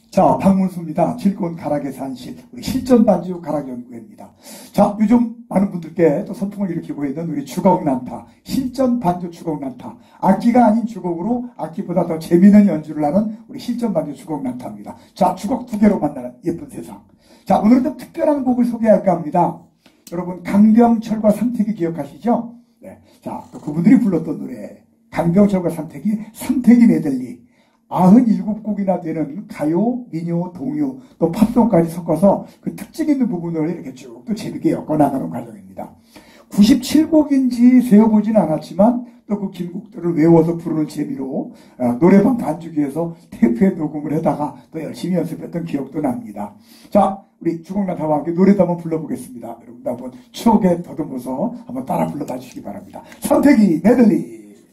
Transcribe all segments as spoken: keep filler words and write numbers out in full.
자, 박문수입니다. 즐거운 가락의 산실, 우리 실전반주 가락연구회입니다. 자, 요즘 많은 분들께 또 선풍을 일으키고 있는 우리 주걱난타, 실전반주 주걱난타, 악기가 아닌 주걱으로 악기보다 더 재미있는 연주를 하는 우리 실전반주 주걱난타입니다. 자, 주걱 두 개로 만나는 예쁜 세상. 자, 오늘은 좀 특별한 곡을 소개할까 합니다. 여러분, 강병철과 삼택이 기억하시죠? 네. 자, 또 그분들이 불렀던 노래, 강병철과 삼택이, 삼택이 메들리. 구십칠 곡이나 되는 가요, 민요, 동요, 또 팝송까지 섞어서 그 특징 있는 부분을 이렇게 쭉 또 재밌게 엮어나가는 과정입니다. 구십칠 곡인지 세어보지는 않았지만 또 그 긴 곡들을 외워서 부르는 재미로 노래방 반주기에서 테이프에 녹음을 해다가 또 열심히 연습했던 기억도 납니다. 자, 우리 주걱난타와 함께 노래도 한번 불러보겠습니다. 여러분도 한번 추억에 더듬어서 한번 따라 불러봐 주시기 바랍니다. 삼택이 메들리.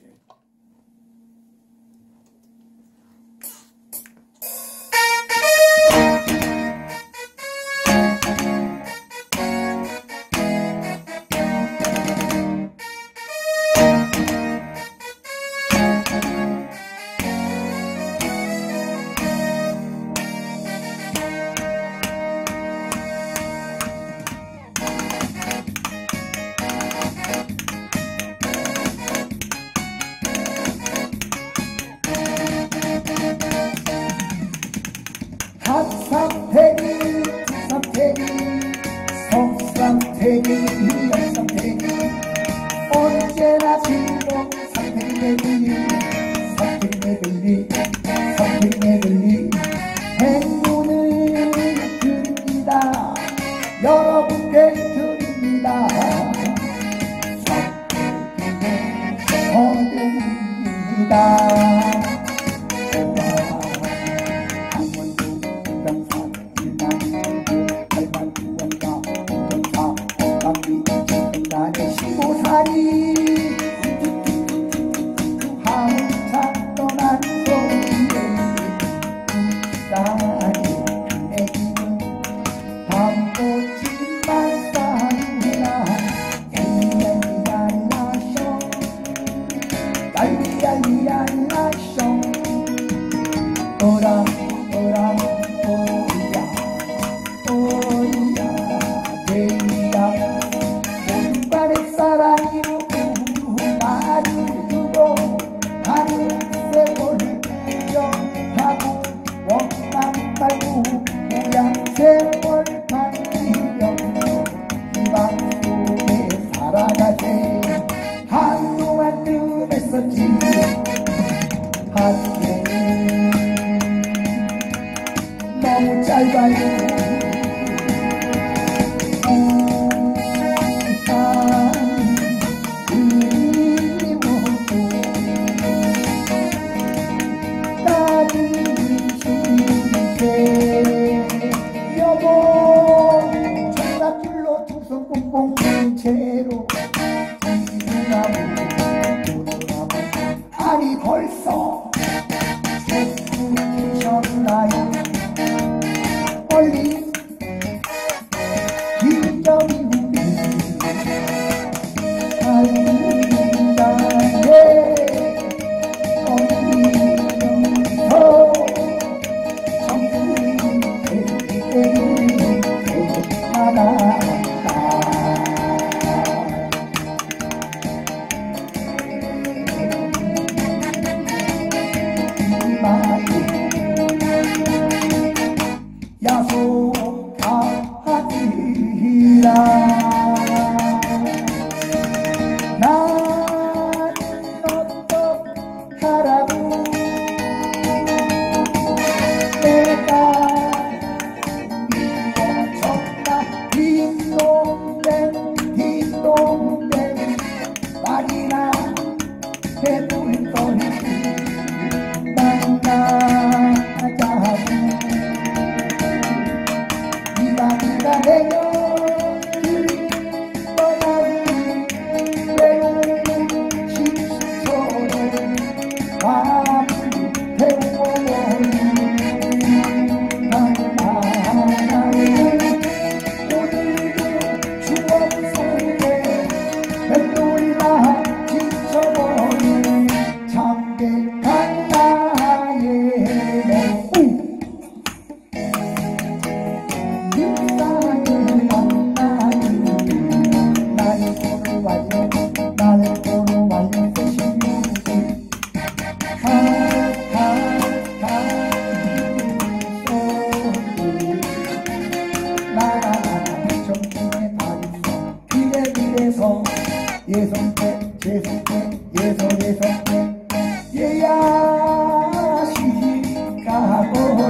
한삼택이, 두삼택이, 성삼택이, 영삼택이, 언제나 즐거운 삼택이 메들리, 삼택이 메들리, 삼택이 메들리, 행운을 드립니다. 여러분께 드립니다. 삼택이 어른입니다. 한참 떠난 소리에 땅이 내기는 밤꽃이만 쌓이나 얄리얄리얄라숑 얄리얄리얄라숑 오라 오라 오야 오야 데이야 오른발에 사랑이로 나를 두고 하늘색을 구경하고 원만 말고 모양새를 만들며 희망 속에 살아가세. 한동안 눈했었지 한때 너무 짧아요. 여보 전화줄로 두손 뽕뽕 든 채로 뒤돌아보고 돌아보고 아니 벌써 세상이 셨나요. 멀리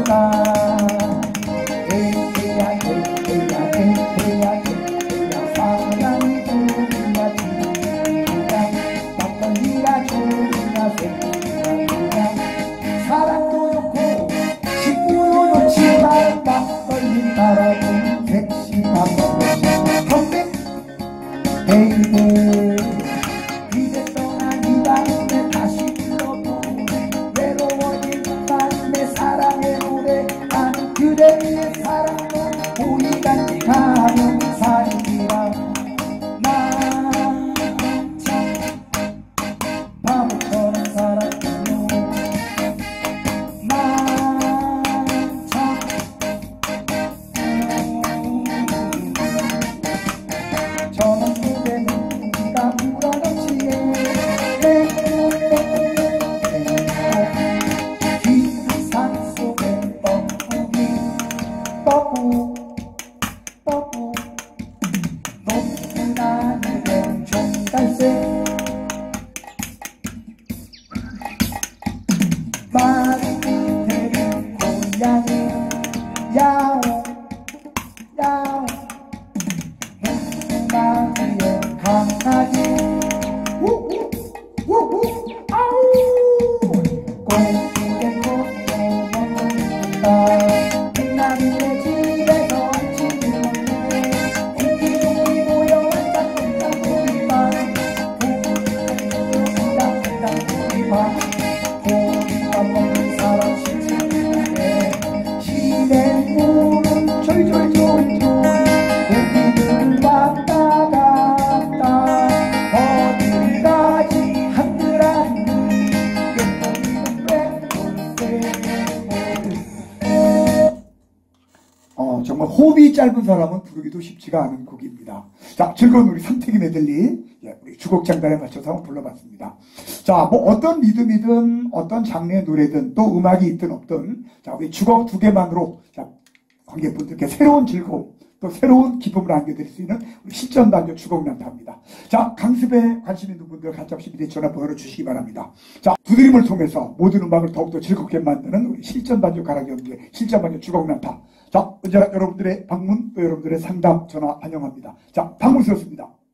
내가 에이야 에이야 에이야 에이야 사랑이 좋으냐 좋으냐 막걸리가 좋으냐 좋으냐 사랑도 좋고 친구도 좋지만 막걸리 따라주는 섹시한 것이 건배 베이비 이제 떠난 이 밤에 다시 불러보네 외로워진 밤에 사랑의 노래 나는 그대의 사랑을 보이간지 가는 사이라 난 참 바보처럼 살았군요 난 참 저는 그대는 네가 불어넘치네 뒷산 속에 뻐꾸기 뻐꾸 뻐꾸 높은 하늘에 종달새 마른 밑에는 고양이 야옹 야옹 나비의 강아지 우우 우우 아우 공중에 꽃도 먹는다 빛나는 집에서 아침이 먹네 인기종이 모여 땅땅땅 보리밥 땅땅땅 보리밥 먹는 사람 신세계 시냇물은 졸졸졸졸 고기는 왔다 갔다 어딜 가지 한들한들 예쁘기는 빼돌빼돌 어, 정말 호흡이 짧은 사람은 부르기도 쉽지가 않은 곡입니다. 자, 즐거운 우리 삼태기 메들리 예, 우리 주곡장단에 맞춰서 한번 불러봤습니다. 자, 뭐 어떤 리듬이든 어떤 장르의 노래든 또 음악이 있든 없든 자, 우리 주곡 두 개만으로 자, 관객분들께 새로운 즐거움 또 새로운 기쁨을 안겨드릴 수 있는 우리 실전 반주 주곡난타입니다. 자, 강습에 관심 있는 분들 가짜없이 밑에 전화번호를 주시기 바랍니다. 자, 두드림을 통해서 모든 음악을 더욱더 즐겁게 만드는 우리 실전 반주 가락이 연주의 실전 반주 주곡난타. 자, 언제나 여러분들의 방문 또 여러분들의 상담 전화 환영합니다. 자, 방문스럽습니다.